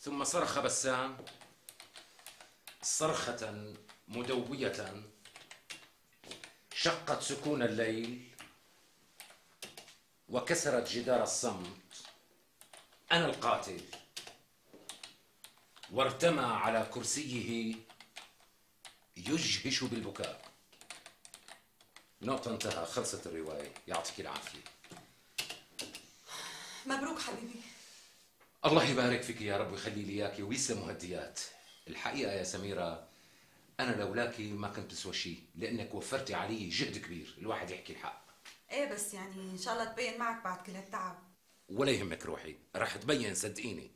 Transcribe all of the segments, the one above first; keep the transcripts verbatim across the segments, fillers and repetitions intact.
ثم صرخ بسام صرخة مدوية شقت سكون الليل وكسرت جدار الصمت: أنا القاتل. وارتمى على كرسيه يجهش بالبكاء. نقطة، انتهى، خلصت الرواية، يعطيك العافية. مبروك حبيبي. الله يبارك فيك يا رب ويخلي لي اياكي ويسلم مهديات. الحقيقة يا سميرة أنا لولاكي ما كنت تسوى شيء، لأنك وفرتي علي جهد كبير، الواحد يحكي الحق. ايه بس يعني إن شاء الله تبين معك بعد كل هالتعب. ولا يهمك روحي، رح تبين صدقيني.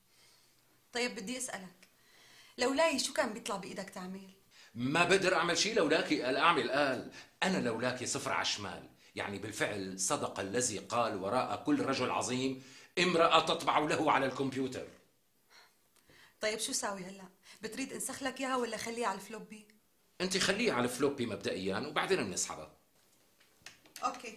طيب بدي أسألك، لولاي شو كان بيطلع بإيدك تعمل؟ ما بقدر أعمل شيء لولاكي، قال أعمل قال. أنا لولاكي صفر على الشمال، يعني بالفعل صدق الذي قال وراء كل رجل عظيم امرأة تطبع له على الكمبيوتر. طيب شو ساوي هلا؟ بتريد انسخ لك اياها ولا خليها على الفلوبي؟ انت خليها على الفلوبي مبدئيا وبعدين بنسحبها. اوكي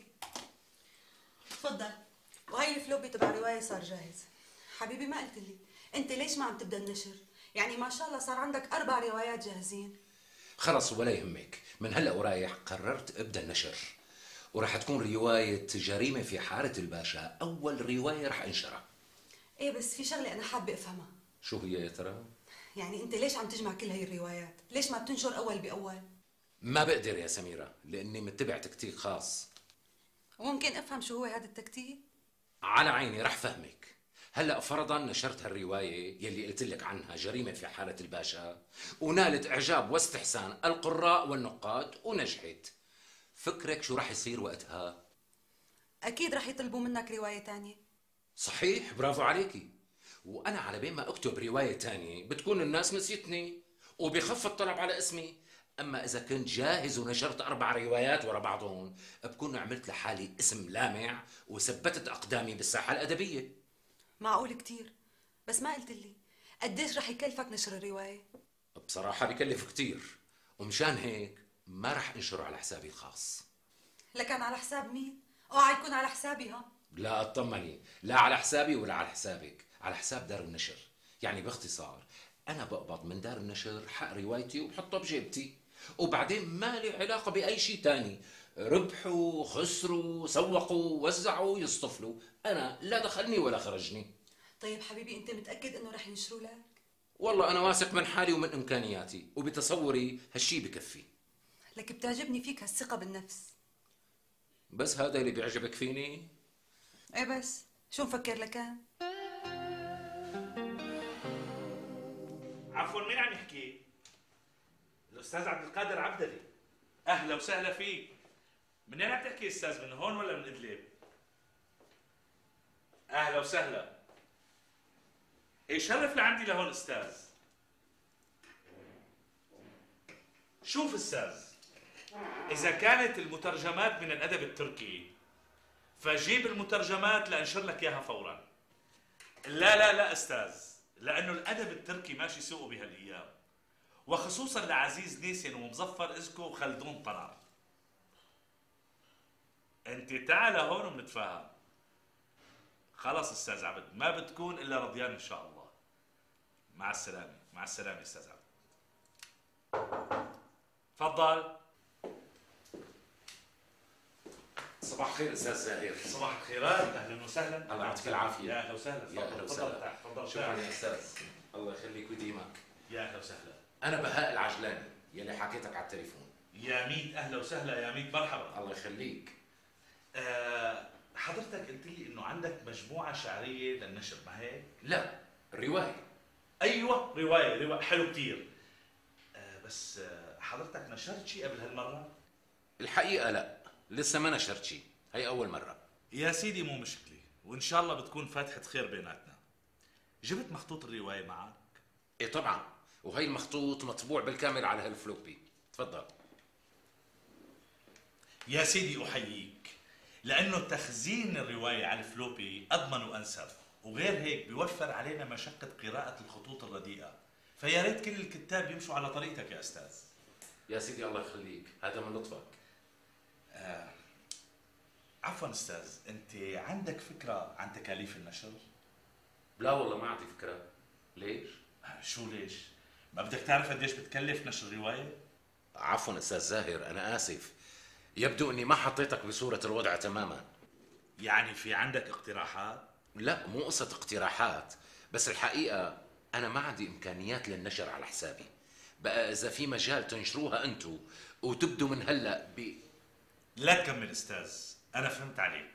تفضل. وهي الفلوبي تبع رواية صار جاهز. حبيبي ما قلت لي انت ليش ما عم تبدا النشر؟ يعني ما شاء الله صار عندك اربع روايات جاهزين. خلص ولا يهمك، من هلا ورايح قررت ابدا النشر، وراح تكون رواية جريمة في حارة الباشا أول رواية راح انشرها. ايه بس في شغلة أنا حابة أفهمها. شو هي يا ترى؟ يعني أنت ليش عم تجمع كل هي الروايات؟ ليش ما بتنشر أول بأول؟ ما بقدر يا سميرة، لأني متبع تكتيك خاص. وممكن أفهم شو هو هذا التكتيك؟ على عيني، رح فهمك. هلا فرضا نشرت هالرواية يلي قلت لك عنها، جريمة في حارة الباشا، ونالت إعجاب واستحسان القراء والنقاد ونجحت. فكرك شو رح يصير وقتها؟ أكيد رح يطلبوا منك رواية تانية. صحيح، برافو عليكي. وأنا على بين ما أكتب رواية تانية بتكون الناس نسيتني وبخف الطلب على اسمي. أما إذا كنت جاهز ونشرت أربع روايات ورا بعضهم بكون عملت لحالي اسم لامع وثبتت أقدامي بالساحة الأدبية. معقول كتير، بس ما قلت لي قديش رح يكلفك نشر الرواية؟ بصراحة بكلف كتير، ومشان هيك ما رح انشره على حسابي الخاص. لكن على حساب مين؟ اوعى يكون على حسابي. ها لا اطمني، لا على حسابي ولا على حسابك، على حساب دار النشر. يعني باختصار أنا بقبض من دار النشر حق روايتي وبحطه بجيبتي، وبعدين ما لي علاقة بأي شيء تاني. ربحوا خسروا سوقوا وزعوا يصطفلوا، أنا لا دخلني ولا خرجني. طيب حبيبي أنت متأكد إنه رح ينشروا لك؟ والله أنا واثق من حالي ومن إمكانياتي، وبتصوري هالشي بكفي. لك بتعجبني فيك هالثقة بالنفس. بس هذا اللي بيعجبك فيني؟ ايه بس شو مفكر لكان؟ عفوا مين عم يحكي؟ الأستاذ عبد القادر عبدلي. أهلا وسهلا فيك. منين عم تحكي أستاذ، من هون ولا من إدلب؟ أهلا وسهلا. إيه شرف لعندي لهون أستاذ. شوف أستاذ، إذا كانت المترجمات من الأدب التركي فجيب المترجمات لأنشر لك إياها فورا. لا لا لا أستاذ، لأنه الأدب التركي ماشي سوقه بهالأيام، وخصوصا لعزيز نيسين ومظفر إزكو وخلدون طرار. أنت تعال هون وبنتفاهم. خلص أستاذ عبد، ما بتكون إلا رضيان إن شاء الله. مع السلامة، مع السلامة أستاذ عبد. تفضل. صباح الخير استاذ زاهر. صباح الخيرات، اهلا وسهلا. الله يعطيك العافيه. يا اهلا وسهلا. يا اهلا وسهلا. تفضل. شكرا يا استاذ، الله يخليك ويديمك. يا اهلا وسهلا. انا بهاء العجلاني يلي حكيتك على التليفون. يا ميت اهلا وسهلا، يا ميت مرحبا. الله يخليك. أه حضرتك قلت لي انه عندك مجموعه شعريه للنشر، ما هيك؟ لا، روايه. ايوه روايه، روايه حلو كثير. أه بس أه حضرتك نشرت شيء قبل هالمره؟ الحقيقه لا، لسه ما نشرت شيء، هي اول مره. يا سيدي مو مشكله، وان شاء الله بتكون فاتحه خير بيناتنا. جبت مخطوط الروايه معك؟ ايه طبعا، وهي المخطوط مطبوع بالكامل على هالفلوبي. تفضل. يا سيدي احييك، لانه تخزين الروايه على الفلوبي اضمن وانسب، وغير هيك بيوفر علينا مشقه قراءه الخطوط الرديئه، فيا ريت كل الكتاب يمشوا على طريقتك يا استاذ. يا سيدي الله يخليك، هذا من لطفك. آه عفوا استاذ، انت عندك فكره عن تكاليف النشر؟ لا والله ما عندي فكره. ليش؟ شو ليش؟ ما بدك تعرف قديش بتكلف نشر رواية؟ عفوا استاذ زاهر، انا اسف، يبدو اني ما حطيتك بصورة الوضع تماما. يعني في عندك اقتراحات؟ لا، مو قصة اقتراحات، بس الحقيقة انا ما عندي امكانيات للنشر على حسابي. بقى اذا في مجال تنشروها انتو وتبدوا من هلا ب لا تكمل استاذ، انا فهمت عليك.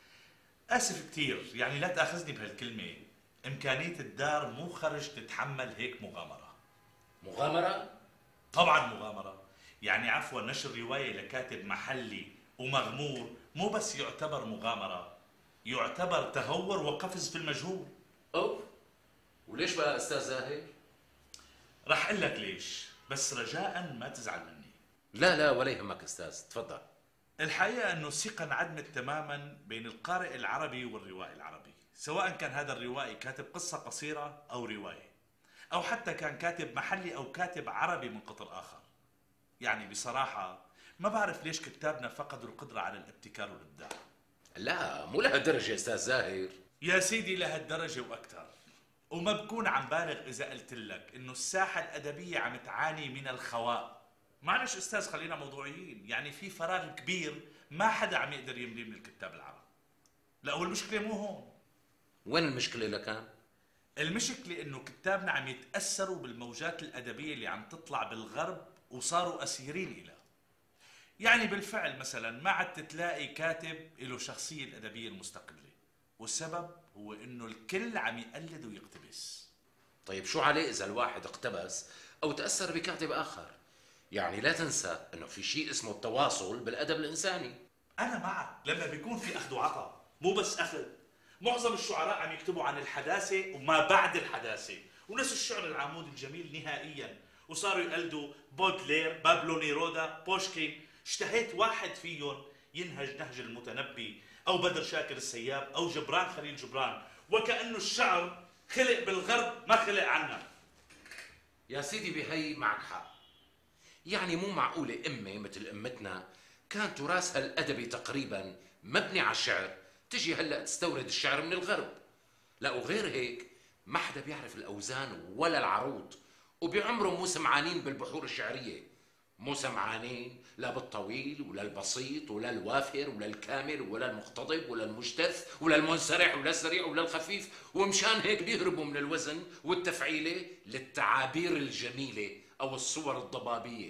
اسف كثير، يعني لا تاخذني بهالكلمة. امكانية الدار مو خرج تتحمل هيك مغامرة. مغامرة؟ طبعا مغامرة. يعني عفوا نشر رواية لكاتب محلي ومغمور مو بس يعتبر مغامرة، يعتبر تهور وقفز في المجهول. اوف، وليش بقى استاذ زاهر؟ رح اقول لك ليش، بس رجاء ما تزعل مني. لا لا ولا يهمك استاذ، تفضل. الحقيقة انه الثقة انعدمت تماما بين القارئ العربي والروائي العربي، سواء كان هذا الروائي كاتب قصة قصيرة او رواية، او حتى كان كاتب محلي او كاتب عربي من قطر اخر. يعني بصراحة ما بعرف ليش كتابنا فقدوا القدرة على الابتكار والابداع. لا مو لهالدرجة استاذ زاهر. يا سيدي لهالدرجة واكثر. وما بكون عم بالغ اذا قلت لك انه الساحة الادبية عم تعاني من الخواء. معلش استاذ خلينا موضوعيين، يعني في فراغ كبير ما حدا عم يقدر يمليه من الكتاب العرب. لا والمشكلة مو هون. وين المشكلة لكان؟ المشكلة انه كتابنا عم يتأثروا بالموجات الادبية اللي عم تطلع بالغرب وصاروا اسيرين إلها. يعني بالفعل مثلا ما عاد تلاقي كاتب له شخصية الادبية المستقلة، والسبب هو انه الكل عم يقلد ويقتبس. طيب شو عليه اذا الواحد اقتبس او تأثر بكاتب اخر؟ يعني لا تنسى انه في شيء اسمه التواصل بالادب الانساني. انا معك لما بيكون في اخذ وعطاء، مو بس اخذ. معظم الشعراء عم يكتبوا عن الحداثة وما بعد الحداثة، ونسوا الشعر العمود الجميل نهائيا، وصاروا يقلدوا بودلير، بابلو نيرودا، بوشكين. اشتهيت واحد فيهم ينهج نهج المتنبي او بدر شاكر السياب او جبران خليل جبران، وكأنه الشعر خلق بالغرب ما خلق عنا. يا سيدي بهي معك حق. يعني مو معقولة أمة مثل أمتنا كان تراثها الأدبي تقريبا مبني على الشعر تجي هلأ تستورد الشعر من الغرب. لا وغير هيك ما حدا بيعرف الأوزان ولا العروض، وبعمرهم مو سمعانين بالبحور الشعرية. مو سمعانين لا بالطويل ولا البسيط ولا الوافر ولا الكامل ولا المقتضب ولا المجتث ولا المنسرح ولا السريع ولا الخفيف، ومشان هيك بيهربوا من الوزن والتفعيلة للتعابير الجميلة أو الصور الضبابية.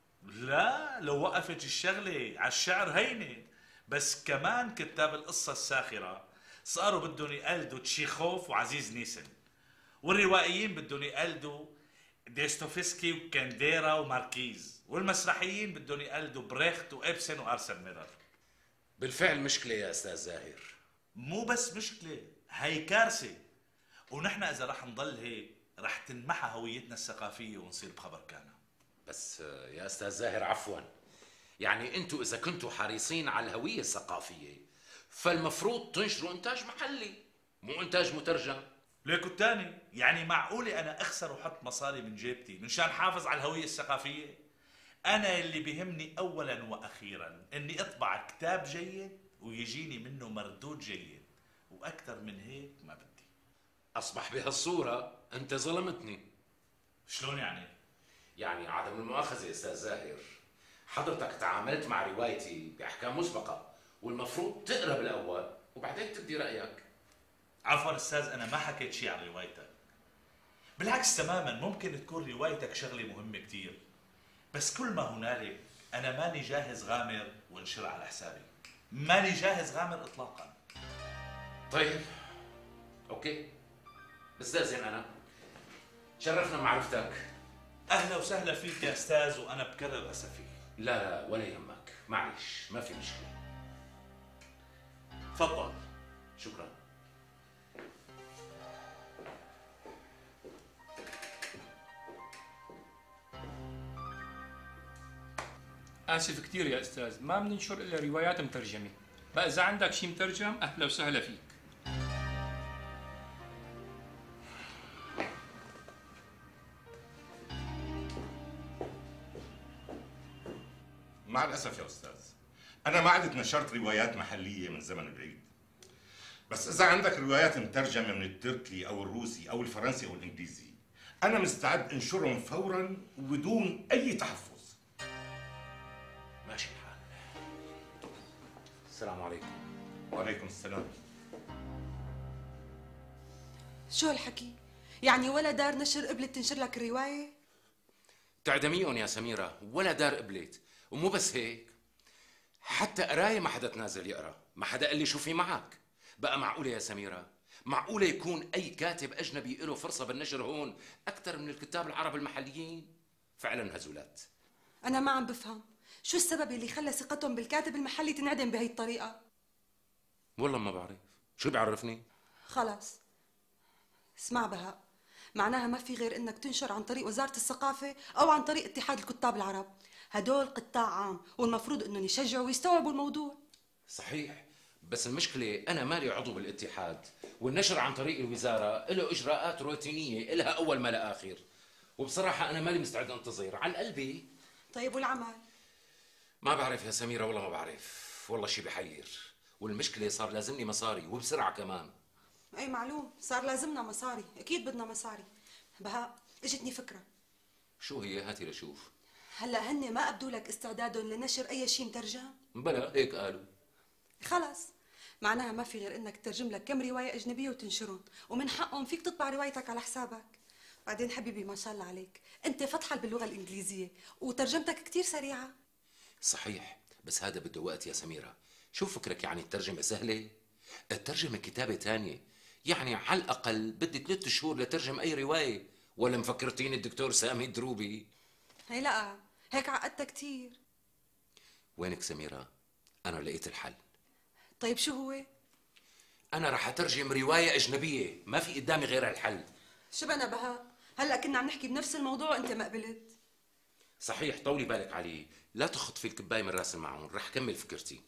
لا لو وقفت الشغلة على الشعر هينة، بس كمان كتاب القصة الساخرة صاروا بدهم يقلدوا تشيخوف وعزيز نيسن، والروائيين بدهم يقلدوا ديستوفسكي وكانديرا وماركيز، والمسرحيين بدهم يقلدوا بريخت وإبسن وأرسن ميلر. بالفعل مشكلة يا أستاذ زاهر. مو بس مشكلة، هي كارثة. ونحن إذا رح نضل هيك رح تنمحى هويتنا الثقافية ونصير بخبر كان. بس يا أستاذ زاهر عفوا، يعني أنتوا إذا كنتوا حريصين على الهوية الثقافية فالمفروض تنشروا إنتاج محلي مو إنتاج مترجم. ليكو الثاني، يعني معقولة أنا أخسر وحط مصاري من جيبتي منشان حافظ على الهوية الثقافية؟ أنا اللي بيهمني أولا وأخيرا إني أطبع كتاب جيد ويجيني منه مردود جيد، وأكثر من هيك ما بدي. أصبح بهالصورة أنت ظلمتني. شلون يعني؟ يعني عدم المؤاخذة أستاذ زاهر، حضرتك تعاملت مع روايتي بأحكام مسبقة والمفروض تقرأ بالأول وبعدين تبدي رأيك. عفوا أستاذ، أنا ما حكيت شيء عن روايتك، بالعكس تماما. ممكن تكون روايتك شغلة مهمة كتير، بس كل ما هنالك أنا ماني جاهز غامر وانشرها على حسابي. ماني جاهز غامر إطلاقا. طيب أوكي، بستأذن أنا. شرفنا معرفتك. أهلا وسهلا فيك يا أستاذ، وأنا بكرر أسفي. لا لا ولا يهمك، معلش ما في مشكلة. تفضل. شكرا. آسف كثير يا أستاذ، ما بننشر إلا روايات مترجمة. بقى إذا عندك شيء مترجم أهلا وسهلا فيك. مع الأسف يا أستاذ، أنا ما عدت نشرت روايات محلية من زمن بعيد. بس اذا عندك روايات مترجمه من التركي او الروسي او الفرنسي او الانجليزي انا مستعد انشرهم فورا وبدون اي تحفظ. ماشي الحال. السلام عليكم. وعليكم السلام. شو هالحكي؟ يعني ولا دار نشر قبلت تنشر لك الرواية؟ تعدميهم يا سميرة، ولا دار قبلت، ومو بس هيك، حتى قراية ما حدا تنازل يقرا، ما حدا قال لي شو في معك. بقى معقولة يا سميرة؟ معقولة يكون أي كاتب أجنبي له فرصة بالنشر هون أكثر من الكتاب العرب المحليين؟ فعلا هزولات. أنا ما عم بفهم، شو السبب اللي خلى ثقتهم بالكاتب المحلي تنعدم بهي الطريقة؟ والله ما بعرف، شو بيعرفني؟ خلاص اسمع بهاء، معناها ما في غير انك تنشر عن طريق وزارة الثقافة او عن طريق اتحاد الكتاب العرب. هدول قطاع عام والمفروض انهم يشجعوا ويستوعبوا الموضوع. صحيح، بس المشكلة أنا مالي عضو بالاتحاد، والنشر عن طريق الوزارة له إجراءات روتينية إلها أول ما لا آخر، وبصراحة أنا مالي مستعد أنتظر عن قلبي. طيب والعمل؟ ما بعرف يا سميرة، والله ما بعرف، والله شي بحير، والمشكلة صار لازمني مصاري وبسرعة كمان. اي معلوم، صار لازمنا مصاري، اكيد بدنا مصاري. بهاء اجتني فكرة. شو هي؟ هاتي لشوف. هلا هن ما ابدوا لك استعدادهم لنشر اي شيء مترجم؟ بلا هيك قالوا. خلص، معناها ما في غير انك تترجم لك كم رواية اجنبية وتنشرهم، ومن حقهم فيك تطبع روايتك على حسابك. بعدين حبيبي ما شاء الله عليك، انت فطحل باللغة الانجليزية وترجمتك كتير سريعة. صحيح، بس هذا بده وقت يا سميرة. شو فكرك يعني الترجمة سهلة؟ الترجمة كتابة تانية، يعني على الأقل بدي ثلاث شهور لترجم أي رواية، ولا مفكرتيني الدكتور سامي الدروبي؟ هي لا، هيك عقدتها كتير. وينك سميرة؟ أنا لقيت الحل. طيب شو هو؟ أنا رح أترجم رواية أجنبية، ما في قدامي غير الحل. شو بنا بها؟ هلا كنا عم نحكي بنفس الموضوع وانت ما قبلت. صحيح، طولي بالك علي، لا تخط في الكباية من راس المعون، رح كمل فكرتي.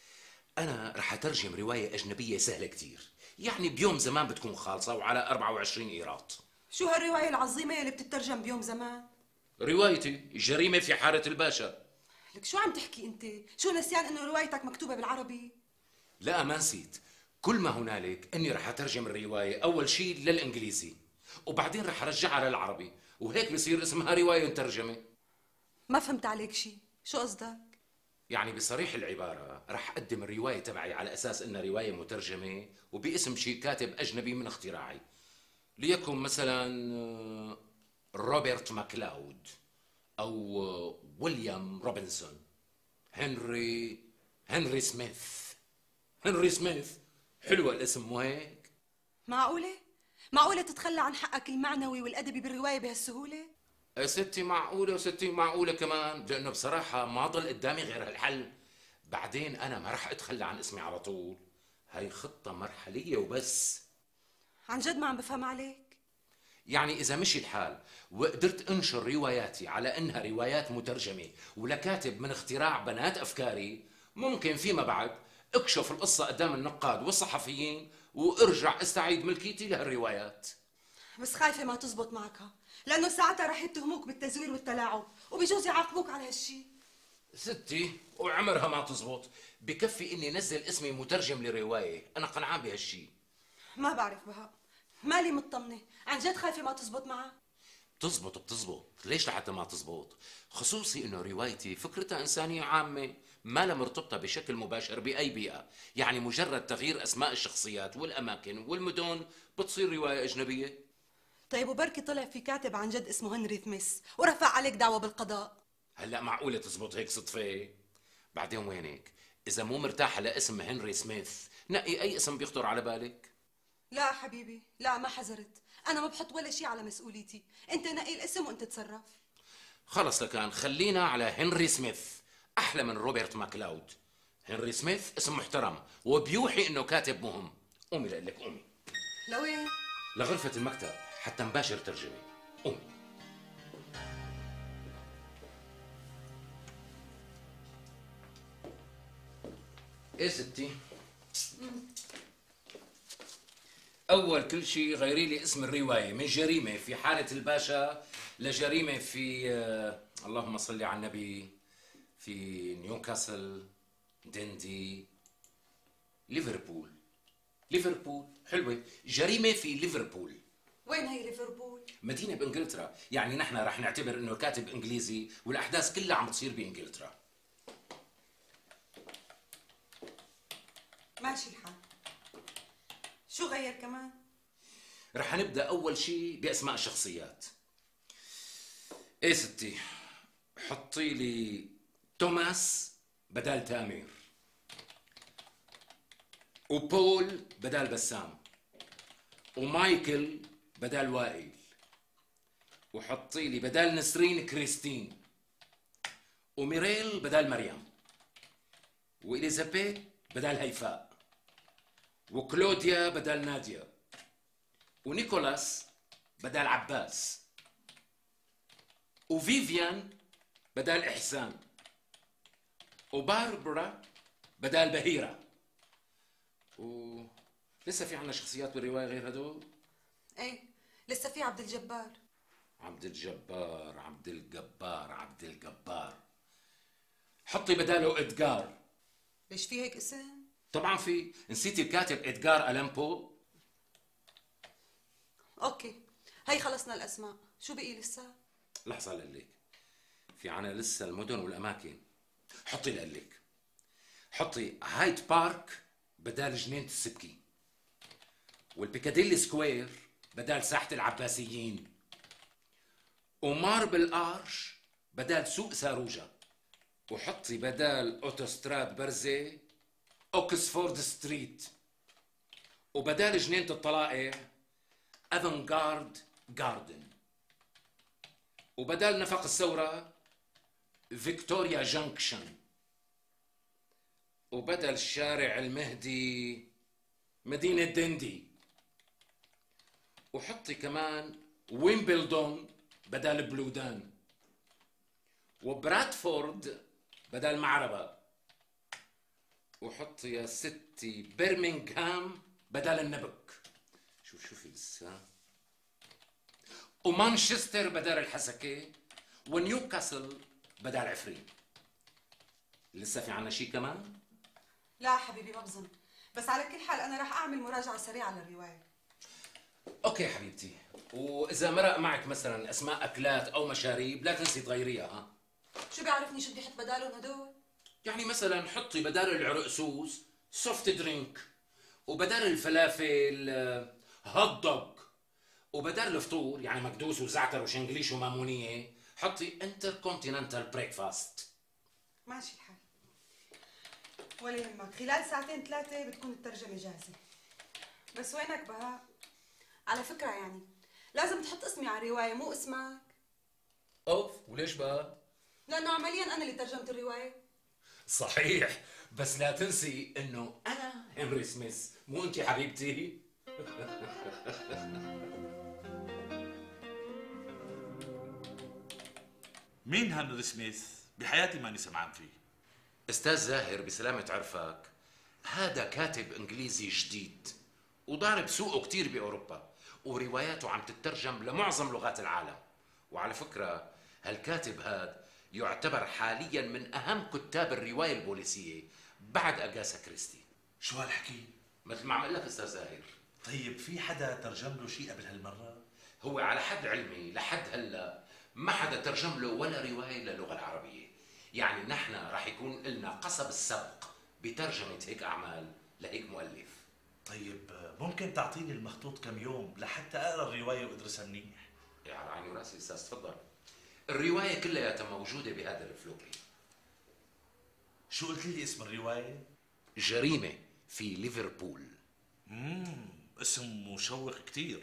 أنا رح أترجم رواية أجنبية سهلة كتير، يعني بيوم زمان بتكون خالصة وعلى أربعة وعشرين إيراد. شو هالرواية العظيمة اللي بتترجم بيوم زمان؟ روايتي جريمة في حارة الباشا. لك شو عم تحكي انت؟ شو نسيان انه روايتك مكتوبة بالعربي؟ لا ما نسيت، كل ما هنالك اني رح اترجم الرواية اول شيء للانجليزي، وبعدين رح ارجعها للعربي، وهيك بصير اسمها رواية مترجمة. ما فهمت عليك شيء، شو قصدك؟ يعني بصريح العبارة رح اقدم الرواية تبعي على اساس انها رواية مترجمة وباسم شيء كاتب اجنبي من اختراعي، ليكن مثلا روبرت ماكلاود او ويليام روبنسون، هنري هنري سميث. هنري سميث، حلوة الاسم مو هيك؟ معقولة؟ معقولة تتخلى عن حقك المعنوي والأدبي بالرواية بهالسهولة؟ يا ستي معقولة وستي معقولة كمان، لأنه بصراحة ما ضل قدامي غير هالحل. بعدين أنا ما رح أتخلى عن اسمي على طول، هاي خطة مرحلية وبس. عن جد ما عم بفهم عليك؟ يعني إذا مشي الحال وقدرت أنشر رواياتي على إنها روايات مترجمة ولكاتب من اختراع بنات أفكاري، ممكن فيما بعد اكشف القصة قدام النقاد والصحفيين وارجع استعيد ملكيتي لهالروايات. بس خايفة ما تزبط معك، لأنه ساعتها رح يتهموك بالتزوير والتلاعب وبجوز يعاقبوك على هالشي. ستي وعمرها ما تزبط، بكفي إني نزل اسمي مترجم لرواية، أنا قنعان بهالشي. ما بعرف بها، مالي مطمنة، عن جد خايفة ما تزبط معك. تزبط بتزبط، ليش لحتى ما تزبط؟ خصوصي إنه روايتي فكرتها إنسانية عامة، ما لها مرتبطة بشكل مباشر بأي بيئة، يعني مجرد تغيير أسماء الشخصيات والأماكن والمدن بتصير رواية أجنبية. طيب وبركي طلع في كاتب عن جد اسمه هنري سميث ورفع عليك دعوة بالقضاء. هلا معقولة تزبط هيك صدفة؟ بعدين وينك؟ إذا مو مرتاحة لاسم هنري سميث، نقي أي اسم بيخطر على بالك. لا حبيبي، لا ما حذرت، أنا ما بحط ولا شيء على مسؤوليتي، أنت نقي الاسم وأنت تصرف. خلص لكان خلينا على هنري سميث، أحلى من روبرت ماكلاود. هنري سميث اسم محترم وبيوحي إنه كاتب مهم. قومي لقلك قومي. لوين؟ لغرفة المكتب حتى نباشر ترجمة. قومي. ايه ستي؟ أول كل شيء غيري لي اسم الرواية من جريمة في حارة الباشا لجريمة في آه اللهم صل على النبي، في نيوكاسل، دندي، ليفربول. ليفربول حلوة، جريمة في ليفربول. وين هي ليفربول؟ مدينة بإنجلترا، يعني نحن رح نعتبر إنه كاتب إنجليزي والأحداث كلها عم تصير بإنجلترا. ماشي الحال. شو غير كمان؟ رح نبدأ أول شيء بأسماء الشخصيات. إيه ستي، حطي لي توماس بدال تامر، وبول بدال بسام، ومايكل بدال وائل، وحطي لي بدال نسرين كريستين، وميريل بدال مريم، وإليزابيث بدال هيفاء، وكلوديا بدال نادية، ونيكولاس بدال عباس، وفيفيان بدال إحسان، وباربرا بدال بهيرة. و لسه في عنا شخصيات بالرواية غير هدول؟ ايه لسه في عبد الجبار. عبد الجبار عبد الجبار عبد الجبار حطي بداله إدغار. ليش في هيك اسم؟ طبعا في، نسيتي الكاتب إدغار ألان بو؟ اوكي هي خلصنا الاسماء، شو بقي لسه؟ لحظة لقلك، في عنا لسه المدن والأماكن. حطي لقلك، حطي هايد بارك بدال جنينة السبكي، والبيكاديلي سكوير بدال ساحة العباسيين، وماربل آرش بدال سوق ساروجا، وحطي بدال أوتوستراد برزة أوكسفورد ستريت، وبدال جنينة الطلائع أفنغارد جاردن، وبدال نفق الثورة فيكتوريا جانكشن، وبدل شارع المهدي مدينة دندي، وحطي كمان ويمبلدون بدل بلودان، وبرادفورد بدل معربة، وحطي يا ستي برمنغهام بدل النبك. شوف شوفي لسه، ومانشستر بدل الحسكة، ونيوكاسل بدل عفرين. لسه في عنا شيء كمان؟ لا حبيبي ما بظن، بس على كل حال انا راح اعمل مراجعه سريعه للروايه. اوكي حبيبتي، واذا مرق معك مثلا اسماء اكلات او مشاريب لا تنسي تغيريها. ها شو بيعرفني شو بدي احط بدالهم هدول؟ يعني مثلا حطي بدال العرقسوس سوفت درينك، وبدال الفلافل هوت دوغ، وبدال الفطور يعني مكدوس وزعتر وشنقليش ومامونيه حطي انتر كونتيننتال بريكفاست. ماشي الحال، ولا يهمك، خلال ساعتين ثلاثه بتكون الترجمه جاهزه. بس وينك بهاء؟ على فكره يعني لازم تحط اسمي على الروايه مو اسمك. اوف، وليش بقى؟ لانه عمليا انا اللي ترجمت الروايه. صحيح، بس لا تنسي انه انا هنري سميث مو انت حبيبتي. مين هنري سميث؟ بحياتي ماني سمعان فيه. استاذ زاهر بسلامة عرفك، هذا كاتب انجليزي جديد وضارب سوقه كتير باوروبا، ورواياته عم تترجم لمعظم لغات العالم. وعلى فكرة هالكاتب هذا يعتبر حاليا من اهم كتاب الرواية البوليسية بعد اغاثا كريستي. شو هالحكي؟ مثل ما عم اقول لك استاذ زاهر. طيب في حدا ترجم له شيء قبل هالمرة؟ هو على حد علمي لحد هلا ما حدا ترجم له ولا رواية للغة العربية. يعني نحن راح يكون لنا قصب السبق بترجمة هيك أعمال لهيك مؤلف. طيب ممكن تعطيني المخطوط كم يوم لحتى أقرأ الرواية وأدرسها منيح؟ يا على عيني وراسي أستاذ، تفضل. الرواية كلها موجودة بهذا الفلوبي. شو قلت لي اسم الرواية؟ جريمة في ليفربول. امم اسم مشوق كتير.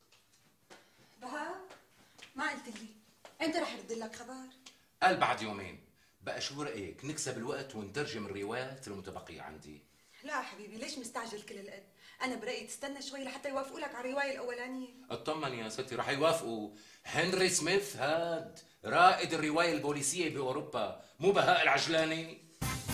بهاء ما قلت لي انت رح يرد لك خبر؟ قال بعد يومين. بقى شو رأيك نكسب الوقت ونترجم الروايات المتبقية عندي؟ لا حبيبي ليش مستعجل كل القد؟ أنا برأيي تستنى شوي لحتى يوافقوا لك على الرواية الأولانية. اطمن يا ستي رح يوافقوا. هنري سميث هاد رائد الرواية البوليسية بأوروبا، مو بهاء العجلاني.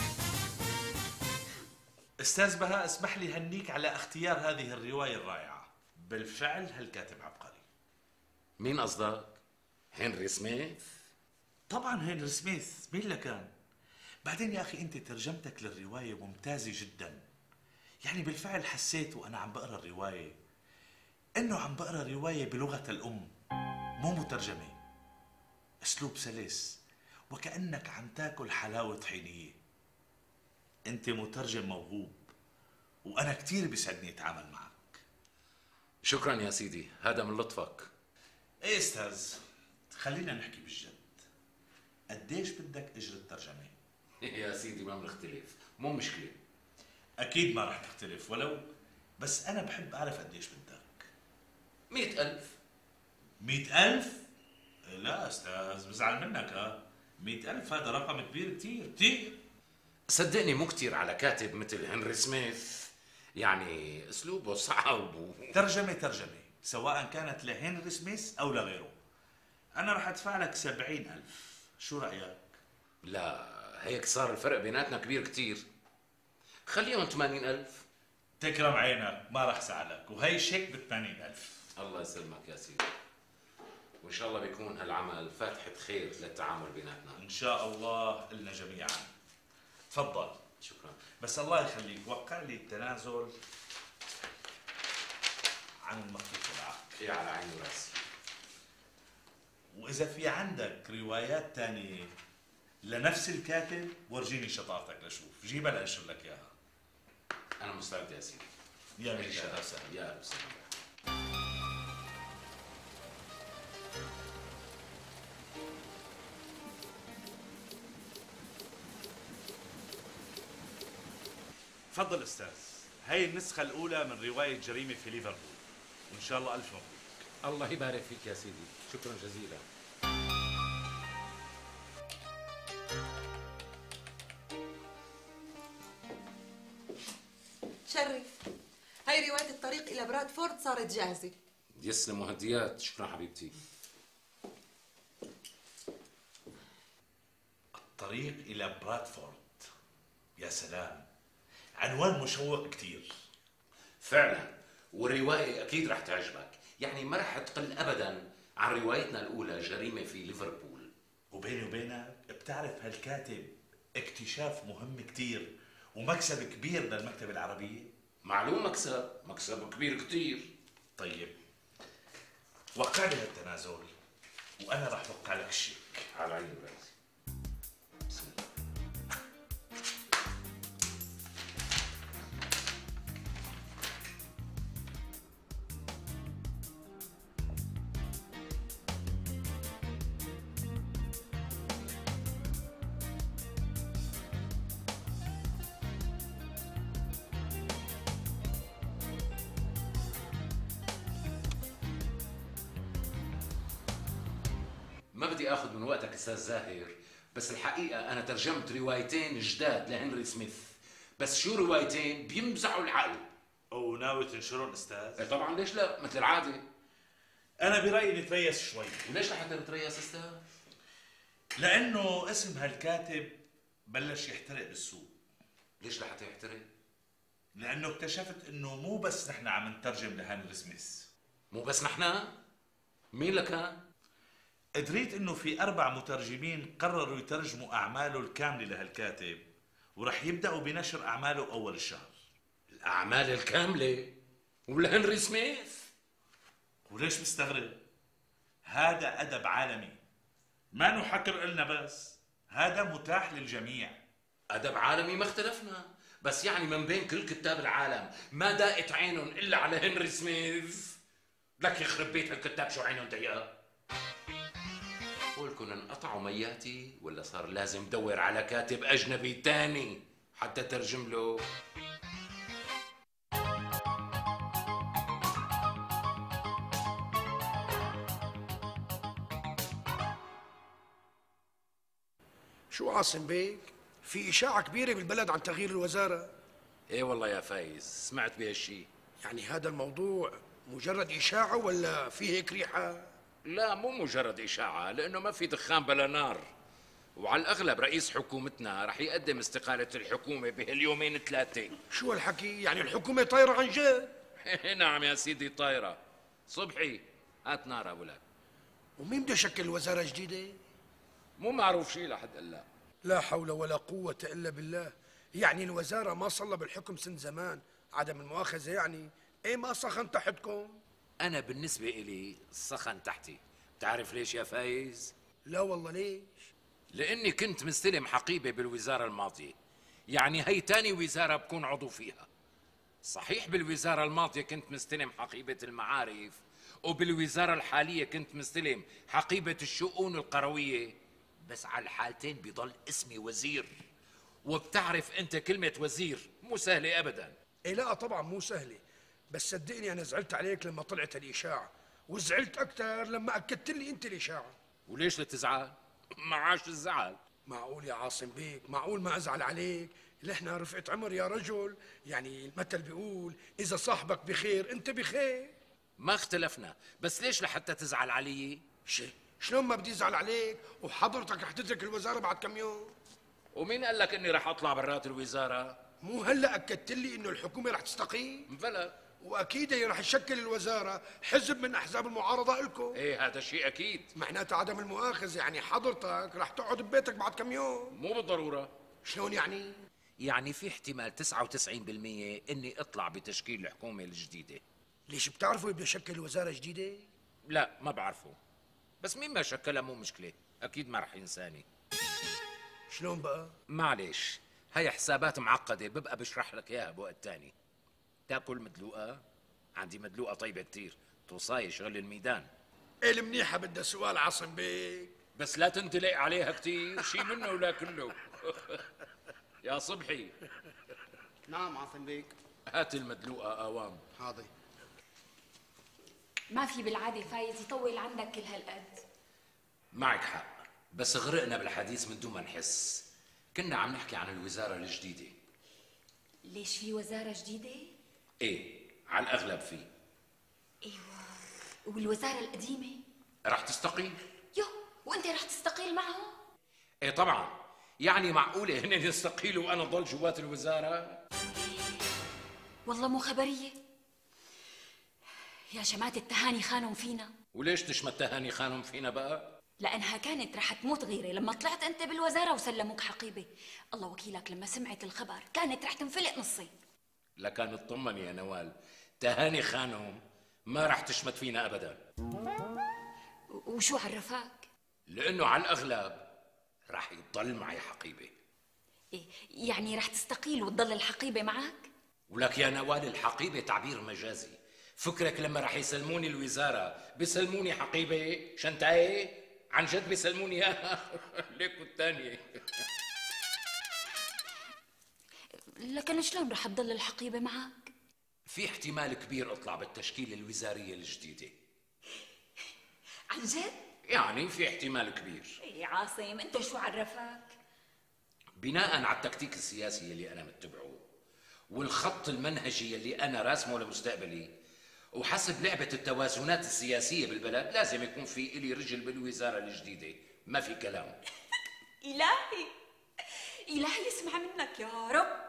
أستاذ بهاء اسمح لي هنيك على اختيار هذه الرواية الرائعة. بالفعل هالكاتب عبقري. مين قصدك؟ هنري سميث؟ طبعا هنري سميث، مين لكان؟ بعدين يا أخي أنت ترجمتك للرواية ممتازة جدا. يعني بالفعل حسيت وأنا عم بقرأ الرواية إنه عم بقرأ رواية بلغة الأم مو مترجمة. أسلوب سلس وكأنك عم تاكل حلاوة طحينية. أنت مترجم موهوب وأنا كتير بيسعدني أتعامل معك. شكرا يا سيدي، هذا من لطفك. إيه أستاذ، خلينا نحكي بالجد. قديش بدك أجر الترجمة؟ يا سيدي ما بنختلف، مو مشكلة. أكيد ما رح تختلف ولو، بس أنا بحب أعرف قديش بدك. مئة ألف. مئة ألف؟ لا أستاذ بزعل منك. ها مئة ألف هذا رقم كبير كتير كتير. صدقني مو كتير على كاتب مثل هنري سميث، يعني أسلوبه صعب و... ترجمة ترجمة سواء كانت لهنري سميث أو لغيره. أنا رح أدفع لك سبعين ألف، شو رأيك؟ لا هيك صار الفرق بيناتنا كبير كتير، خليهم ثمانين ألف. تكرم عينك، ما رح سألك، وهي شيك ب ثمانين ألف. الله يسلمك يا سيدي، وإن شاء الله بيكون هالعمل فاتحة خير للتعامل بيناتنا. إن شاء الله إلنا جميعا. تفضل. شكرا. بس الله يخليك وقع لي التنازل عن المخطوط تبعك. إيه على عيني وراسي. وإذا في عندك روايات تانية لنفس الكاتب ورجيني شطارتك لشوف، جيبها لأنشر لك إياها. أنا مستعد يا سيدي. يا ميت أهلا وسهلا. يا أهلا وسهلا. تفضل أستاذ، هي النسخة الأولى من رواية جريمة في ليفربول، وإن شاء الله ألف مبروك. الله يبارك فيك يا سيدي، شكرا جزيلا. شرف، هاي رواية الطريق إلى برادفورد صارت جاهزة. يسلم وهديات. شكرا حبيبتي. الطريق إلى برادفورد، يا سلام، عنوان مشوق كتير. فعلا، والرواية أكيد رح تعجبك، يعني ما رح تقل أبدا عن روايتنا الأولى جريمة في ليفربول. وبيني وبينك بتعرف هالكاتب اكتشاف مهم كتير ومكسب كبير للمكتبة العربية. معلوم مكسب، مكسب كبير كتير. طيب وقع لي هالتنازل وأنا رح وقع لك الشيك. على عيني وراسي. بسم الله. ما بدي اخذ من وقتك استاذ زاهر، بس الحقيقه انا ترجمت روايتين جداد لهنري سميث، بس شو روايتين بيمزعوا العقل. وناوي تنشرهم أستاذ؟ إيه طبعا، ليش لا، مثل العاده. أنا برأيي نتريس شوي. وليش لحتى نتريس استاذ؟ لأنه اسم هالكاتب بلش يحترق بالسوق. ليش لحتى يحترق؟ لأنه اكتشفت إنه مو بس نحن عم نترجم لهنري سميث. مو بس نحن؟ مين لكان؟ قدريت إنه في أربع مترجمين قرروا يترجموا أعماله الكاملة لهالكاتب، ورح يبدأوا بنشر أعماله أول الشهر. الأعمال الكاملة؟ ولهنري سميث؟ وليش مستغرب؟ هذا أدب عالمي، ما نحكر إلنا بس، هذا متاح للجميع. أدب عالمي ما اختلفنا، بس يعني من بين كل كتاب العالم ما داقت عينهم إلا على هنري سميث. لك يخرب بيت هالكتاب شو عينهم ضيقة. قولكن انقطعوا مياتي ولا صار لازم دور على كاتب أجنبي تاني حتى ترجم له؟ شو عاصم بيك؟ في إشاعة كبيرة بالبلد عن تغيير الوزارة. ايه والله يا فايز، سمعت بهالشي. يعني هذا الموضوع مجرد إشاعة ولا في هيك ريحة؟ لا مو مجرد إشاعة، لأنه ما في دخان بلا نار، وعلى الأغلب رئيس حكومتنا رح يقدم استقالة الحكومة بهاليومين ثلاثة. شو هالحكي؟ يعني الحكومة طايرة عن جد؟ نعم يا سيدي طايرة. صبحي هات نار أبو لك. ومين بده يشكل وزارة جديدة؟ مو معروف شيء لحد هلا. لا حول ولا قوة إلا بالله. يعني الوزارة ما صلى بالحكم سن زمان، عدم المؤاخذة يعني، ايه ما سخن تحتكم؟ انا بالنسبه الي السخن تحتي. بتعرف ليش يا فايز؟ لا والله ليش؟ لاني كنت مستلم حقيبه بالوزاره الماضيه، يعني هي تاني وزاره بكون عضو فيها. صحيح بالوزاره الماضيه كنت مستلم حقيبه المعارف، وبالوزاره الحاليه كنت مستلم حقيبه الشؤون القرويه، بس على الحالتين بيضل اسمي وزير. وبتعرف انت كلمه وزير مو سهله ابدا. ايه لا طبعا مو سهلة، بس صدقني انا زعلت عليك لما طلعت الاشاعة، وزعلت اكثر لما اكدت لي انت الاشاعة. وليش لتزعل؟ معاش الزعل. معقول يا عاصم بيك؟ معقول ما ازعل عليك؟ اللي احنا رفقة عمر يا رجل، يعني المثل بيقول اذا صاحبك بخير انت بخير. ما اختلفنا، بس ليش لحتى تزعل علي؟ شي شلون ما بدي ازعل عليك وحضرتك رح تترك الوزارة بعد كم يوم؟ ومين قال لك اني رح اطلع برات الوزاره؟ مو هلا اكدت لي انه الحكومة رح تستقيل؟ بلا. واكيد هي رح تشكل الوزارة حزب من احزاب المعارضة لكم. ايه هذا شيء اكيد. معناتها عدم المؤاخذة يعني حضرتك رح تقعد ببيتك بعد كم يوم. مو بالضروره. شلون يعني؟ يعني في احتمال تسعة وتسعين بالمية اني اطلع بتشكيل الحكومه الجديده. ليش بتعرفوا بده يشكل وزارة جديدة؟ لا ما بعرفه، بس مين ما شكلها مو مشكله، اكيد ما رح ينساني. شلون بقى؟ معلش، هي حسابات معقده، ببقى بشرح لك اياها بوقت تاني. تاكل مدلوقه؟ عندي مدلوقه طيبه كتير، توصاي شغل الميدان. ايه المنيحة بدها سؤال عاصم بيك. بس لا تندلق عليها كتير، شي منه ولا كله. يا صبحي نعم عاصم بيك. هات المدلوقه اوام. حاضر. ما في بالعادة فايز يطول عندك كل هالقد. معك حق، بس غرقنا بالحديث من دون ما نحس. كنا عم نحكي عن الوزارة الجديدة. ليش في وزارة جديدة؟ ايه على الأغلب في. ايوه، والوزارة القديمة؟ رح تستقيل. يو، وانت رح تستقيل معهم؟ ايه طبعا، يعني معقولة هن يستقيلوا وأنا ضل جوات الوزارة؟ والله مو خبرية. يا شمات التهاني خانهم فينا. وليش تشمت تهاني خانهم فينا بقى؟ لأنها كانت رح تموت غيرة لما طلعت أنت بالوزارة وسلموك حقيبة. الله وكيلك لما سمعت الخبر كانت رح تنفلق نصين. لكان اطمن يا نوال، تهاني خانهم ما رح تشمت فينا أبدا. وشو عرفاك؟ لأنه على الأغلب رح يضل معي حقيبة. إيه يعني رح تستقيل وتضل الحقيبة معك؟ ولك يا نوال، الحقيبة تعبير مجازي. فكرك لما رح يسلموني الوزارة بيسلموني حقيبة شنتاية؟ عن جد بيسلموني اياها؟ ليك والثانية. لكن شلون رح تضل الحقيبة معك؟ في احتمال كبير اطلع بالتشكيلة الوزارية الجديدة. عن جد؟ يعني في احتمال كبير. ايه عاصم، انت شو عرفك؟ بناء على التكتيك السياسي اللي انا متبعه والخط المنهجي اللي انا راسمه لمستقبلي، وحسب لعبة التوازنات السياسية بالبلد، لازم يكون في إلي رجل بالوزارة الجديدة، ما في كلام. إلهي إلهي يسمع منك يا رب.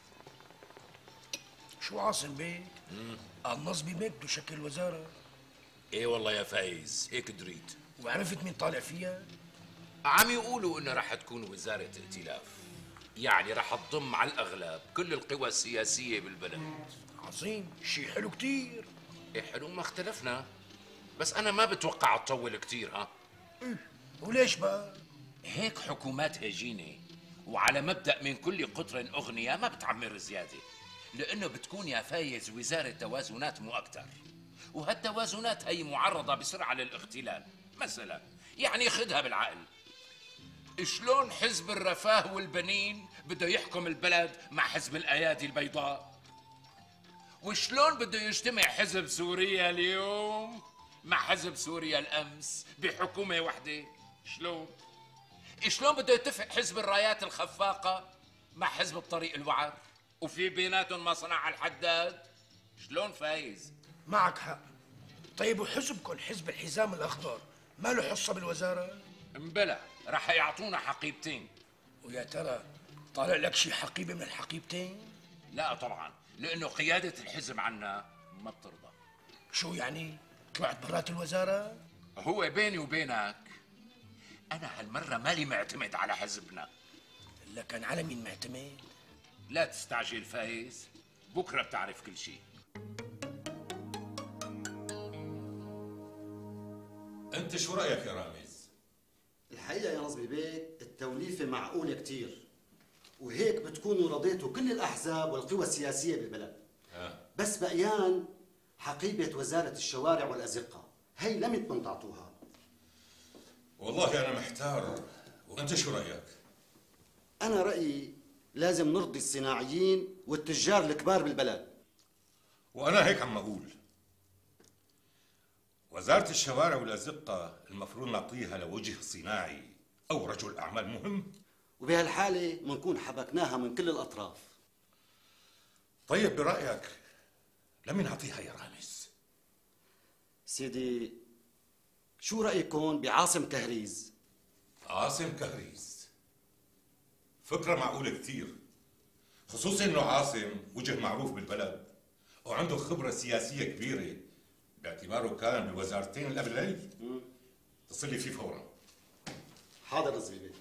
شو عاصم بيك؟ النصبي بيك بده يشكل وزارة؟ ايه والله يا فايز، هيك دريت. وعرفت مين طالع فيها؟ عم يقولوا انه رح تكون وزارة ائتلاف، يعني رح تضم على الأغلب كل القوى السياسية بالبلد. عظيم، شيء حلو كتير. ايه حلو، ما اختلفنا، بس أنا ما بتوقع تطول كتير. ها؟ إيه، وليش بقى؟ هيك حكومات هجينة وعلى مبدأ من كل قطر أغنية ما بتعمر زيادة، لأنه بتكون يا فايز وزارة توازنات مو أكتر، وهالتوازنات هي معرضة بسرعة للاختلال. مثلا يعني خدها بالعقل، شلون حزب الرفاه والبنين بده يحكم البلد مع حزب الأيادي البيضاء؟ وشلون بده يجتمع حزب سوريا اليوم مع حزب سوريا الأمس بحكومة واحدة؟ شلون؟ شلون بده يتفق حزب الرايات الخفاقة مع حزب الطريق الوعر وفي بيناتهم ما صنع الحداد؟ شلون فايز؟ معك حق. طيب وحزبكم حزب الحزام الأخضر ما له حصة بالوزارة؟ مبلا، رح يعطونا حقيبتين. ويا ترى طالع لك شي حقيبة من الحقيبتين؟ لا طبعا، لأنه قيادة الحزب عنا ما بترضى. شو يعني؟ طلعت برات الوزارة؟ هو بيني وبينك أنا هالمرة مالي معتمد على حزبنا. لكن على مين معتمد؟ لا تستعجل فايز، بكره بتعرف كل شيء. انت شو رايك يا رامز؟ الحقيقة يا نظمي بيك التوليفة معقولة كتير، وهيك بتكونوا رضيتوا كل الأحزاب والقوى السياسية بالبلد. آه. بس بقيان حقيبة وزارة الشوارع والأزقة، هي لم يكن تعطوها. والله انا محتار، وانت شو رايك؟ أنا رأيي لازم نرضي الصناعيين والتجار الكبار بالبلد. وانا هيك عم اقول، وزارة الشوارع والأزقة المفروض نعطيها لوجه صناعي أو رجل أعمال مهم. وبهالحالة منكون حبكناها من كل الأطراف. طيب برأيك لمين نعطيها يا رامز؟ سيدي شو رأيكم بعاصم كهريز؟ عاصم كهريز فكرة معقولة كتير، خصوصي إنه عاصم وجه معروف بالبلد وعنده خبرة سياسية كبيرة باعتباره كان بالوزارتين اللي قبلي. اتصل لي فيه فورا. حاضر نظمي بيه.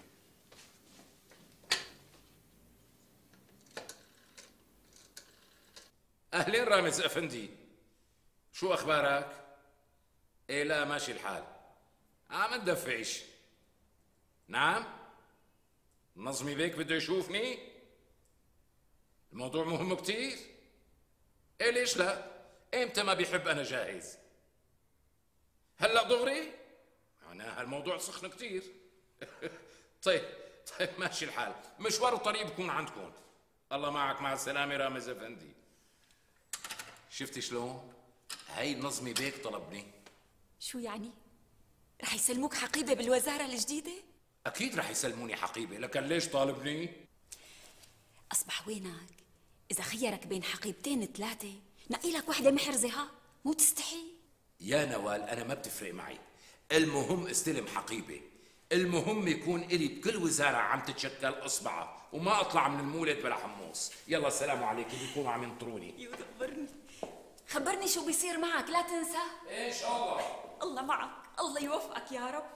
اهلين رامز افندي، شو اخبارك؟ ايه لا ماشي الحال، عم ندفعش. نعم نظمي بيك بده يشوفني، الموضوع مهم كتير. ايه ليش لا؟ امتى ما بيحب انا جاهز. هلا دغري؟ معناها الموضوع سخن كتير. طيب طيب ماشي الحال، مشوار الطريق بكون عندكم. الله معك، مع السلامة رامز افندي. شفتي شلون؟ هي نظمي بيك طلبني. شو يعني؟ رح يسلموك حقيبة بالوزارة الجديدة؟ أكيد رح يسلموني حقيبة، لكن ليش طالبني؟ أصبح وينك؟ إذا خيرك بين حقيبتين ثلاثة نقي لك وحدة محرزة، ها؟ مو تستحي؟ يا نوال أنا ما بتفرق معي، المهم استلم حقيبة، المهم يكون إلي بكل وزارة عم تتشكل إصبعها وما أطلع من المولد بلا حمص. يلا السلام عليكم، بيكونوا عم ينطروني. يخبرني خبرني شو بيصير معك، لا تنسى. إن شاء الله. الله معك، الله يوفقك يا رب.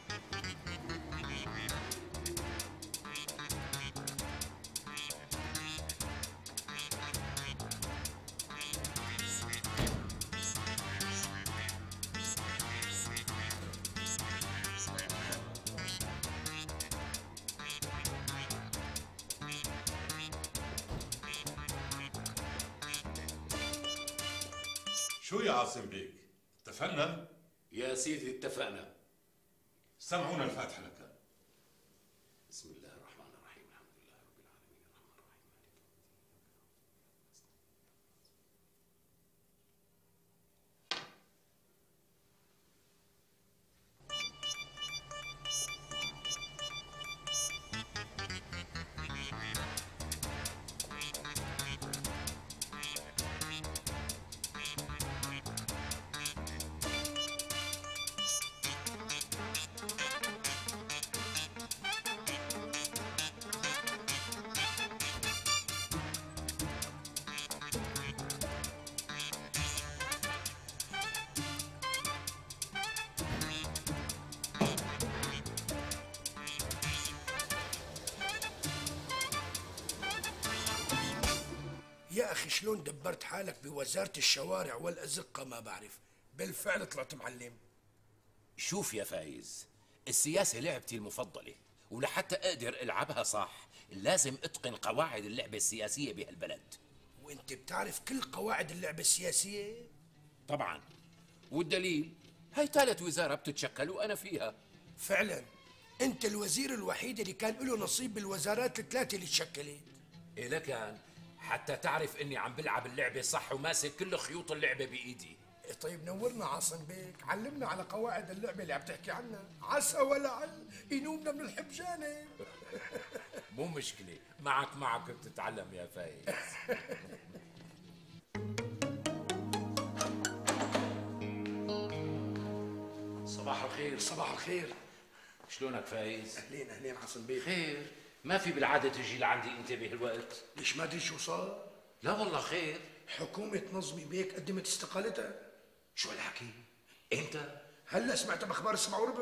شو يا عاصم بيك؟ اتفقنا؟ يا سيدي اتفقنا. سمعونا الفاتحة لك. بسم الله الرحمن الرحيم، الحمد لله رب العالمين، الرحمن الرحيم، يا أخي شلون دبرت حالك بوزارة الشوارع والأزقة ما بعرف، بالفعل طلعت معلم. شوف يا فايز، السياسة لعبتي المفضلة، ولحتى أقدر ألعبها صح لازم أتقن قواعد اللعبة السياسية بهالبلد. وانت بتعرف كل قواعد اللعبة السياسية؟ طبعا، والدليل هاي ثالث وزارة بتتشكل وأنا فيها. فعلا انت الوزير الوحيد اللي كان له نصيب بالوزارات الثلاثة اللي تشكلت. إيه لكان حتى تعرف إني عم بلعب اللعبة صح وماسك كل خيوط اللعبة بإيدي. إيه طيب نورنا عاصم بيك، علمنا على قواعد اللعبة اللي عم تحكي عنها، عسى ولعل ينومنا من الحب جانب. مو مشكلة، معك معك بتتعلم يا فايز. صباح الخير. صباح الخير. شلونك فايز؟ اهلين اهلين عاصم بيك. خير، ما في بالعادة تجي لعندي انت بهالوقت؟ ليش ما ادري شو صار؟ لا والله خير. حكومة نظمي بيك قدمت استقالتها. شو هالحكي؟ انت؟ هلا سمعت باخبار السبعة وربع؟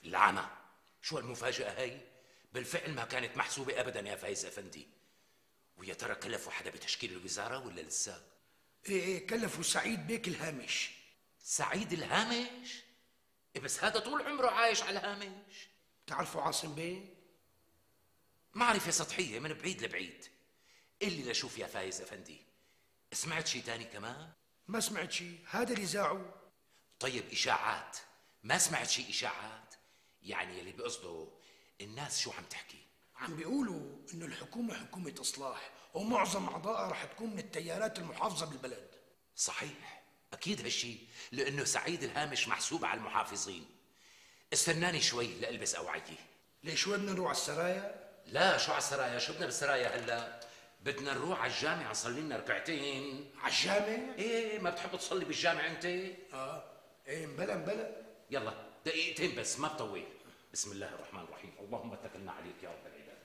العنى، شو المفاجأة هي؟ بالفعل ما كانت محسوبة ابدا يا فايز افندي. ويا ترى كلفوا حدا بتشكيل الوزارة ولا لسه؟ ايه ايه كلفوا سعيد بيك الهامش. سعيد الهامش؟ إيه بس هذا طول عمره عايش على الهامش. تعرفوا عاصم بيه؟ معرفة سطحية من بعيد لبعيد. اللي لشوف يا فايز افندي، سمعت شي تاني كمان؟ ما سمعت شي، هذا اللي زاعوا. طيب اشاعات، ما سمعت شي اشاعات؟ يعني اللي بقصده الناس شو عم تحكي؟ عم بيقولوا انه الحكومة حكومة اصلاح ومعظم اعضائها رح تكون من التيارات المحافظة بالبلد. صحيح، اكيد هالشي، لانه سعيد الهامش محسوب على المحافظين. استناني شوي لالبس اوعية. ليش وين بدنا نروح على السرايا؟ لا شو على السرايا، شو بدنا بالسرايا هلا؟ بدنا نروح على الجامع نصلي لنا ركعتين. على الجامع؟ ايه ما بتحب تصلي بالجامع انت؟ اه ايه مبلا مبلا. يلا دقيقتين بس ما بطول. بسم الله الرحمن الرحيم، اللهم اتكلنا عليك يا رب العباد.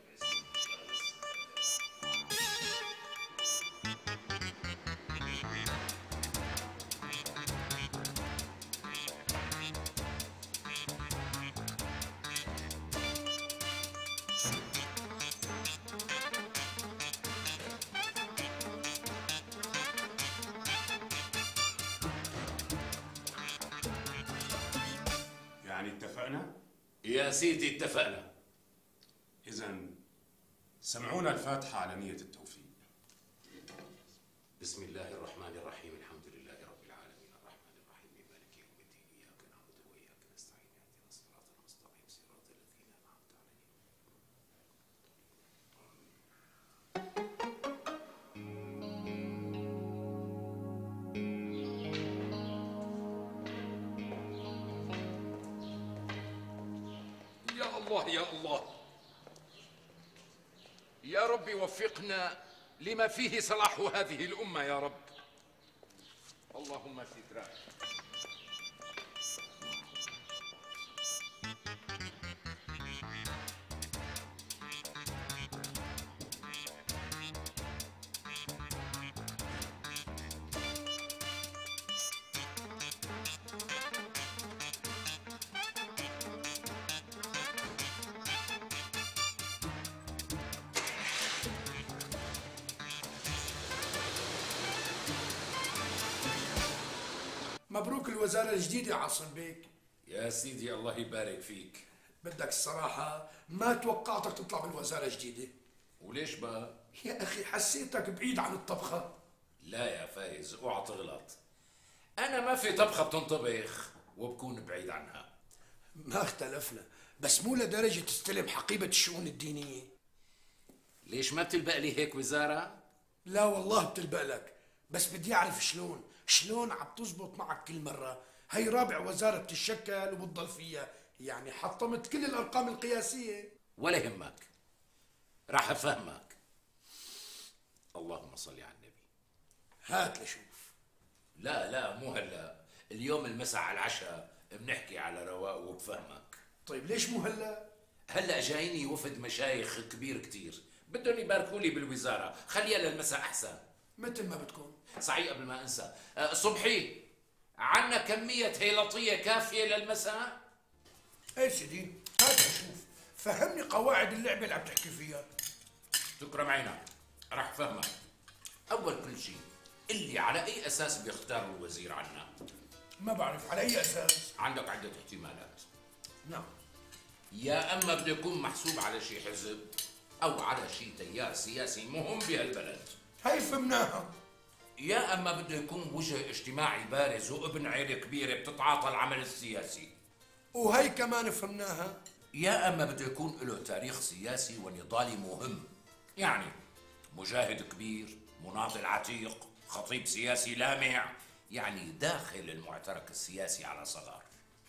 يعني اتفقنا؟ يا سيدي اتفقنا. إذا سمعونا الفاتحة على نية التوفيق. بسم الله الرحمن الرحيم، الحمد لله رب العالمين، الرحمن الرحيم، مالك يوم الدين، إياك نعبد وإياك نستعين، اهدنا الصراط المستقيم، صراط الذين أنعمت عليهم. يا الله يا الله، يا رب وفقنا لما فيه صلاح هذه الأمة يا رب. اللهم سترك. مبروك الوزارة الجديدة يا عاصم بيك. يا سيدي الله يبارك فيك. بدك الصراحة ما توقعتك تطلع بالوزارة الجديدة. وليش بقى؟ يا أخي حسيتك بعيد عن الطبخة. لا يا فايز اوعى تغلط، أنا ما في طبخة بتنطبخ وبكون بعيد عنها. ما اختلفنا، بس مو لدرجة تستلم حقيبة الشؤون الدينية. ليش ما بتلبق لي هيك وزارة؟ لا والله بتلبق لك، بس بدي أعرف شلون شلون عم تزبط معك كل مرة. هي رابع وزارة بتتشكل وبتضل فيها، يعني حطمت كل الأرقام القياسية. ولا يهمك، راح أفهمك. اللهم صل على النبي. هات لشوف. لا لا مو هلا، اليوم المساء على العشاء بنحكي على رواق وبفهمك. طيب ليش مو هلا؟ هلا جايني وفد مشايخ كبير كتير، بدهم يباركوا لي بالوزارة، خليها للمساء أحسن. مثل ما بدكم. صحيح قبل ما أنسى، أه صبحي عنا كمية هيلطية كافية للمساء؟ ايه سيدي، هات شوف، فهمني قواعد اللعبة اللي عم تحكي فيها. تكرم عينك، راح فهمك. أول كل شيء، اللي على أي أساس بيختار الوزير عنا؟ ما بعرف على أي أساس. عندك عدة احتمالات. نعم. يا أما بده يكون محسوب على شيء حزب أو على شيء تيار سياسي مهم بهالبلد. هي فهمناها. يا أما بده يكون وجه اجتماعي بارز وابن عيلة كبيرة بتتعاطى العمل السياسي. وهي كمان فهمناها. يا أما بده يكون له تاريخ سياسي ونضالي مهم، يعني مجاهد كبير، مناضل عتيق، خطيب سياسي لامع، يعني داخل المعترك السياسي على صغار.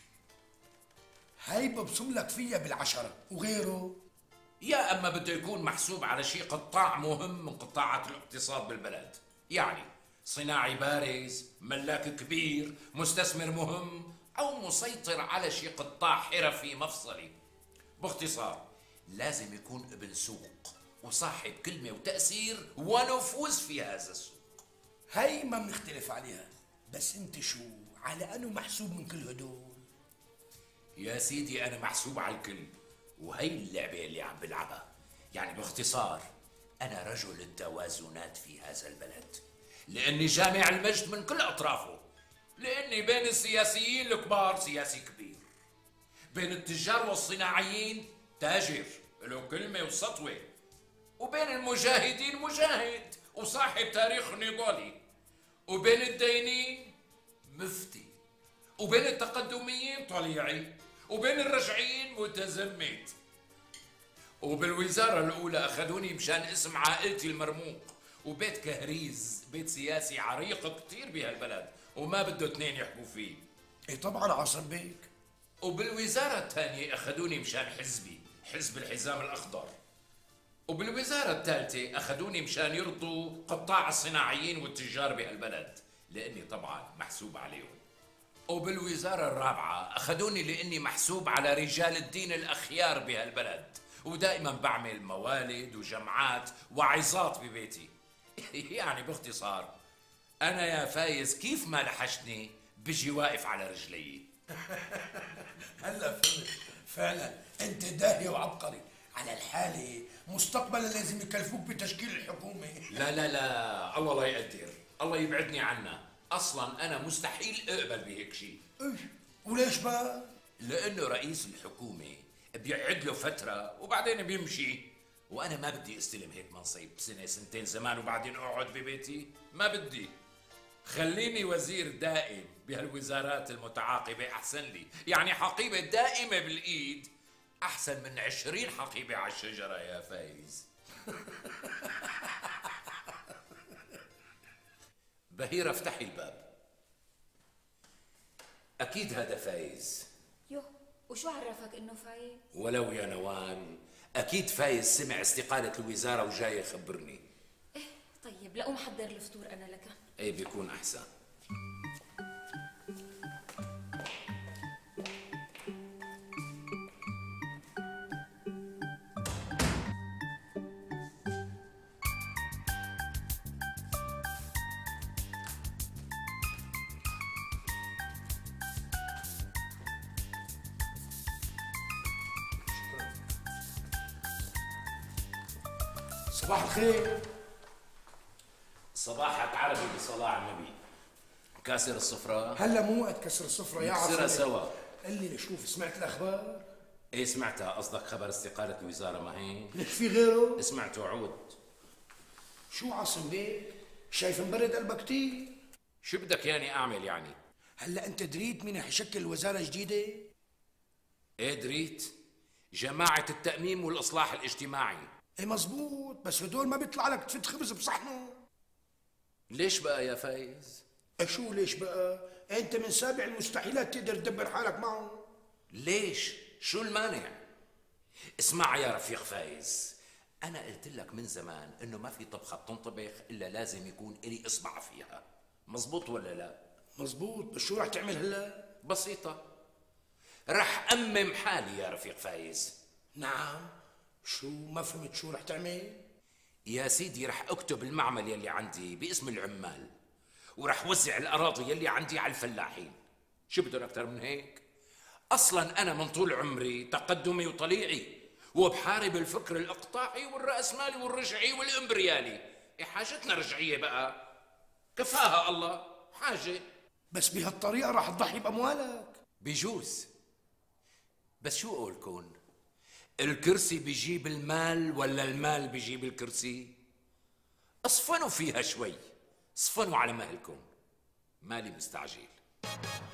هاي ببصم لك فيها بالعشرة. وغيره؟ يا أما بده يكون محسوب على شيء قطاع مهم من قطاعات الاقتصاد بالبلد، يعني صناعي بارز، ملاك كبير، مستثمر مهم، أو مسيطر على شيء قطاع حرفي مفصلي. باختصار لازم يكون ابن سوق وصاحب كلمة وتأثير ونفوذ في هذا السوق. هاي ما بنختلف عليها، بس انت شو على أنه محسوب من كل هدول؟ يا سيدي أنا محسوب على الكل، وهي اللعبة اللي عم بلعبها. يعني باختصار أنا رجل التوازنات في هذا البلد، لأني جامع المجد من كل أطرافه، لأني بين السياسيين الكبار سياسي كبير، بين التجار والصناعيين تاجر له كلمة وسطوة، وبين المجاهدين مجاهد وصاحب تاريخ نضالي، وبين الدينين مفتي، وبين التقدميين طليعي، وبين الرجعيين متزمت. وبالوزارة الأولى أخذوني مشان اسم عائلتي المرموق، وبيت كهريز بيت سياسي عريق كتير بهالبلد وما بده اثنين يحكوا فيه. اي طبعا عاصم بيك. وبالوزارة الثانية أخذوني مشان حزبي، حزب الحزام الأخضر. وبالوزارة الثالثة أخذوني مشان يرضوا قطاع الصناعيين والتجار بهالبلد، لأني طبعا محسوب عليهم. وبالوزارة الرابعة أخذوني لأني محسوب على رجال الدين الأخيار بهالبلد، ودائما بعمل موالد وجمعات وعظات ببيتي. يعني باختصار أنا يا فايز كيف ما لحشتني بجي واقف على رجلي. هلا فهمت، فعلا انت داهية وعبقري. على الحالة مستقبلا لازم يكلفوك بتشكيل الحكومة. لا لا لا، الله لا يقدر، الله يبعدني عنها. اصلا انا مستحيل اقبل بهيك شيء. ايش؟ وليش بقى؟ لانه رئيس الحكومة بيقعد له فترة وبعدين بيمشي، وانا ما بدي استلم هيك منصب سنة سنتين زمان وبعدين اقعد ببيتي، ما بدي. خليني وزير دائم بهالوزارات المتعاقبة احسن لي، يعني حقيبة دائمة بالايد احسن من عشرين حقيبة على الشجرة يا فايز. بهيرة افتحي الباب. اكيد هذا فايز. يو، وشو عرفك انه فايز؟ ولو يا نوال، اكيد فايز سمع استقالة الوزارة وجاي يخبرني. ايه طيب، لقوم حضر الفطور انا لك. ايه بيكون احسن. صباح الخير. صباحك عربي بصلاة على النبي. كاسر الصفرة؟ هلا مو وقت كسر الصفرة يا عاصم. نكسرها سوا. قل لي شوف، سمعت الاخبار؟ ايه سمعتها. قصدك خبر استقالة الوزارة ما هي؟ ليش في غيره؟ سمعته عود. شو عاصم بيك؟ شايف مبرد قلبك كتير؟ شو بدك ياني اعمل يعني؟ هلا انت دريت مين رح يشكل وزارة جديدة؟ ايه دريت؟ جماعة التأميم والإصلاح الاجتماعي. ايه مزبوط، بس هدول ما بيطلع لك تفت خبز بصحنه. ليش بقى يا فايز؟ شو ليش بقى؟ انت من سابع المستحيلات تقدر تدبر حالك معه. ليش؟ شو المانع؟ اسمع يا رفيق فايز، أنا قلت لك من زمان إنه ما في طبخة بتنطبخ إلا لازم يكون إلي إصبع فيها، مزبوط ولا لا؟ مزبوط، بس شو رح تعمل هلا؟ بسيطة، رح أمم حالي يا رفيق فايز. نعم، شو ما فهمت شو رح تعمل؟ يا سيدي رح أكتب المعمل يلي عندي باسم العمال، ورح وزع الأراضي يلي عندي على الفلاحين. شو بدهم أكثر من هيك؟ أصلاً أنا من طول عمري تقدمي وطليعي، وبحارب الفكر الإقطاعي والرأسمالي والرجعي والإمبريالي. إيه حاجتنا رجعية بقى؟ كفاها الله حاجة. بس بهالطريقة رح تضحي بأموالك. بيجوز، بس شو قولكن؟ الكرسي بيجيب المال ولا المال بيجيب الكرسي؟ اصفنوا فيها شوي، اصفنوا على مهلكم، مالي مستعجل.